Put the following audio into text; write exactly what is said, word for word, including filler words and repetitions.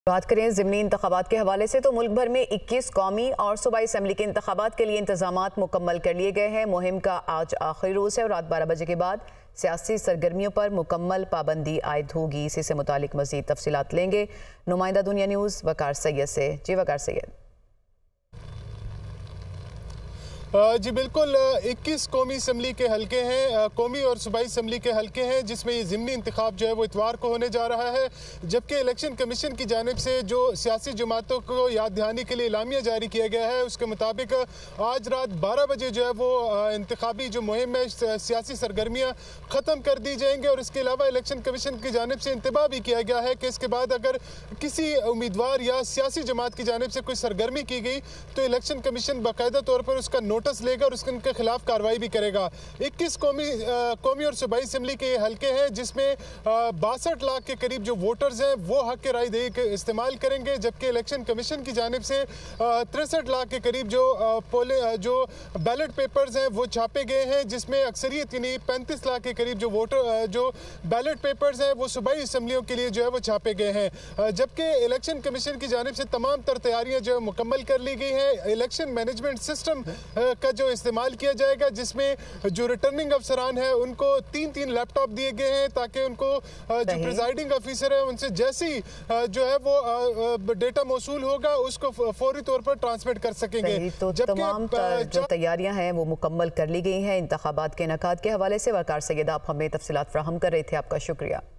बात करें ज़िमनी इंतखाबात के हवाले से तो मुल्क भर में इक्कीस कौमी और सूबाई असम्बली के इंतखाबात के लिए इंतजामात मुकम्मल कर लिए गए हैं। मुहिम का आज आखिरी रोज़ है और रात बारह बजे के बाद सियासी सरगर्मियों पर मुकम्मल पाबंदी आयद होगी। इसी से मुतालिक मज़ीद तफसीलात लेंगे नुमाइंदा दुनिया न्यूज़ वकार सैयद से। जी वकार सैयद। जी बिल्कुल, इक्कीस कौमी असम्बली के हलके हैं, कौमी और सूबाई असम्बली के हलके हैं, जिसमें ये ज़िमनी इंतखाब जो है वो इतवार को होने जा रहा है। जबकि इलेक्शन कमीशन की जानिब से जो सियासी जमातों को याद दहानी के लिए इलामिया जारी किया गया है, उसके मुताबिक आज रात बारह बजे जो है वो इंतखाबी जो मुहिम है, सियासी सरगर्मियाँ ख़त्म कर दी जाएंगी। और इसके अलावा इलेक्शन कमीशन की जानिब से इंतबाह भी किया गया है कि इसके बाद अगर किसी उम्मीदवार या सियासी जमात की जानिब से कोई सरगर्मी की गई तो इलेक्शन कमीशन बाकायदा तौर पर उसका नोटिस लेगा और उसके उनके खिलाफ कार्रवाई भी करेगा। इक्कीस कौमी कौमी और सूबाई असम्बली के हलके हैं, जिसमें बासठ लाख के करीब जो वोटर्स हैं वो हक के राय दही के इस्तेमाल करेंगे। जबकि इलेक्शन कमीशन की जानिब से तिरसठ लाख के करीब जो पोले जो बैलेट पेपर्स हैं वो छापे गए हैं, जिसमें अक्सरियत यानी पैंतीस लाख के करीब जो वोटर जो बैलेट पेपर्स हैं वो सूबाई असम्बलियों के लिए जो है वो छापे गए हैं। जबकि इलेक्शन कमीशन की जानिब से तमाम तर तैयारियां जो है मुकम्मल कर ली गई हैं। इलेक्शन मैनेजमेंट सिस्टम का जो इस्तेमाल किया जाएगा, जिसमें जो रिटर्निंग अफसरान है उनको तीन तीन लैपटॉप दिए गए हैं ताकि उनको जो प्रिजाइडिंग ऑफिसर है उनसे जैसे ही जो है वो डेटा मौसूल होगा उसको फौरी तौर पर ट्रांसमिट कर सकेंगे। तो तमाम जो तैयारियां हैं वो मुकम्मल कर ली गई हैं। इंतखाबात के इनेकाद के हवाले से वकार सैयद आप हमें तफसीलात फराहम कर रहे थे, आपका शुक्रिया।